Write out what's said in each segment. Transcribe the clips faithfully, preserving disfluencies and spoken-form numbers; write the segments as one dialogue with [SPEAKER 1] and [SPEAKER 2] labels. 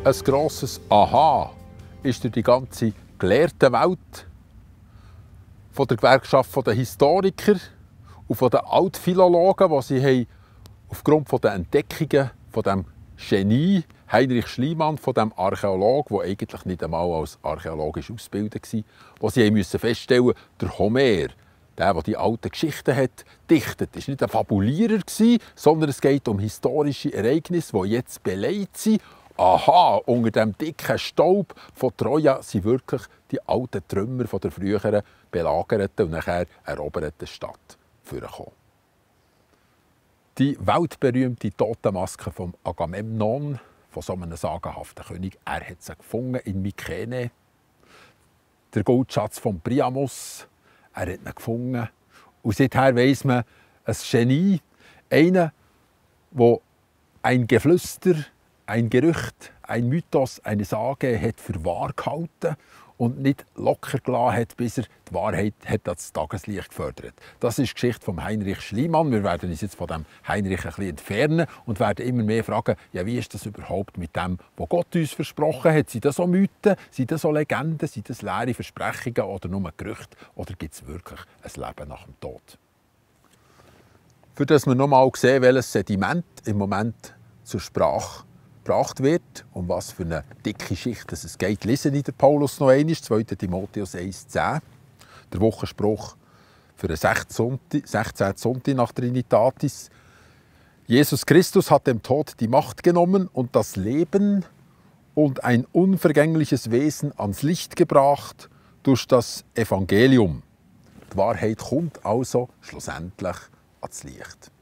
[SPEAKER 1] Ein grosses Aha ist durch die ganze gelehrte Welt von der Gewerkschaft der Historiker und von den Altphilologen, die sie aufgrund der Entdeckungen von dem Genie Heinrich Schliemann, von dem Archäologen, der eigentlich nicht einmal als archäologisch ausgebildet war, wo sie mussten feststellen, der Homer, der, der die alten Geschichten hat, dichtet, ist nicht ein Fabulierer, sondern es geht um historische Ereignisse, die jetzt beleidigt sind. Aha, unter dem dicken Staub von Troja sind wirklich die alten Trümmer von der früheren belagerten und nachher eroberten Stadt vorgekommen. Die weltberühmte Totenmaske von Agamemnon, von so einem sagenhaften König, er hat sie gefunden in Mykene. Der Goldschatz von Priamos, er hat ihn gefunden. Und seither weiss man, ein Genie, einer, der ein Geflüster, ein Gerücht, ein Mythos, eine Sage hat für wahr gehalten und nicht locker gelassen hat, bis er die Wahrheit hat ans Tageslicht gefördert. Das ist die Geschichte von Heinrich Schliemann. Wir werden uns jetzt von dem Heinrich ein bisschen entfernen und werden immer mehr fragen, ja, wie ist das überhaupt mit dem, was Gott uns versprochen hat? Sind das so Mythen, sind das so Legenden, sind das leere Versprechungen oder nur Gerüchte? Oder gibt es wirklich ein Leben nach dem Tod? Für das wir noch mal sehen, welches Sediment im Moment zur Sprache gebracht wird, um was für eine dicke Schicht es geht, lesen in der Paulus noch einmal, zweiter Timotheus eins zehn, der Wochenspruch für den sechzehnten Sonntag nach Trinitatis. Jesus Christus hat dem Tod die Macht genommen und das Leben und ein unvergängliches Wesen ans Licht gebracht durch das Evangelium. Die Wahrheit kommt also schlussendlich ans Licht.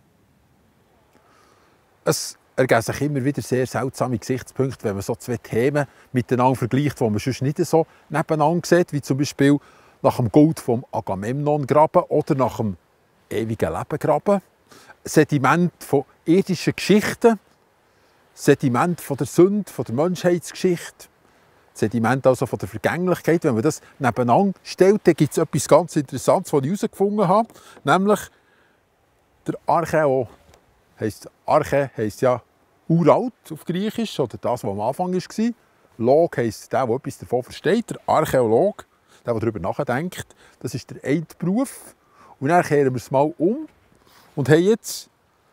[SPEAKER 1] Es ergeben sich immer wieder sehr seltsame Gesichtspunkte, wenn man so zwei Themen miteinander vergleicht, die man sonst nicht so nebeneinander sieht, wie zum Beispiel nach dem Gold vom Agamemnon-Graben oder nach dem ewigen Leben-Graben. Sediment von irdischen Geschichten, Sediment von der Sünde, von der Menschheitsgeschichte, Sediment also von der Vergänglichkeit. Wenn man das nebeneinander stellt, dann gibt es etwas ganz Interessantes, was ich herausgefunden habe, nämlich der Archäo. Heisst, Arche heisst ja uralt auf Griechisch, oder das, was am Anfang war. Log heisst der, der etwas davon versteht. Der Archäolog, der, der darüber nachdenkt. Das ist der eine Beruf. Und dann kehren wir es mal um und haben jetzt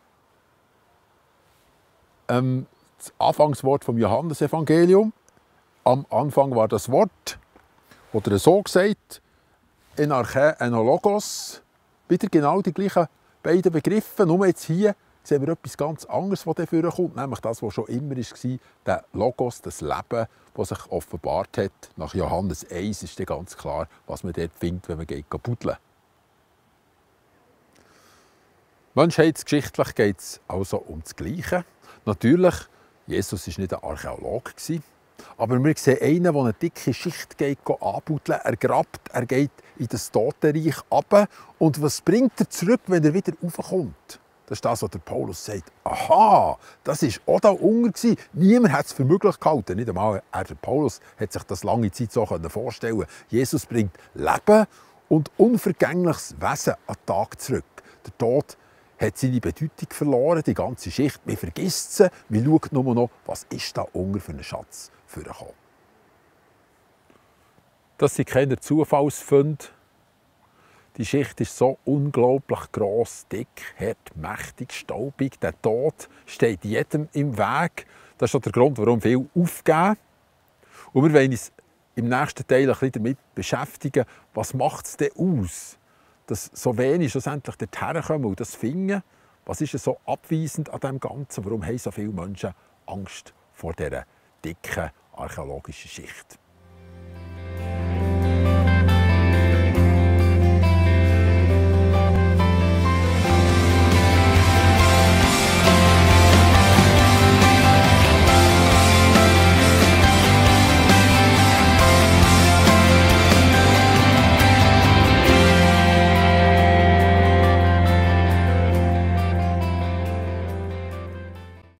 [SPEAKER 1] ähm, das Anfangswort vom Johannesevangelium. Am Anfang war das Wort, oder so gesagt, en Arche, en Logos. Wieder genau die gleichen beiden Begriffe, nur jetzt hier sehen wir etwas ganz anderes, was dafür kommt, nämlich das, was schon immer war, der Logos, das Leben, das sich offenbart hat. Nach Johannes eins ist dann ganz klar, was man dort findet, wenn man geht buddeln. Menschheitsgeschichtlich geht es also um das Gleiche. Natürlich, Jesus war nicht ein Archäologe, aber wir sehen einen, der eine dicke Schicht geht anbuddeln. Er grabt, er geht in das Totenreich runter. Und was bringt er zurück, wenn er wieder raufkommt? Das ist das, was der Paulus sagt. Aha, das war auch da unten. Niemand hat es für möglich gehalten. Nicht einmal er, der Paulus, hat sich das lange Zeit so vorstellen. Jesus bringt Leben und unvergängliches Wesen an den Tag zurück. Der Tod hat seine Bedeutung verloren, die ganze Schicht. Man vergisst sie, man schaut nur noch, was ist da unten für einen Schatz vorgekommen. Das sind keine Zufallsfunde. Die Schicht ist so unglaublich gross, dick, hart, mächtig, staubig. Der Tod steht jedem im Weg. Das ist auch der Grund, warum viele aufgeben. Und wir wollen uns im nächsten Teil ein bisschen damit beschäftigen, was macht es denn aus, dass so wenig schlussendlich dorthin kommen und das finden. Was ist so abweisend an dem Ganzen? Warum haben so viele Menschen Angst vor dieser dicken archäologischen Schicht?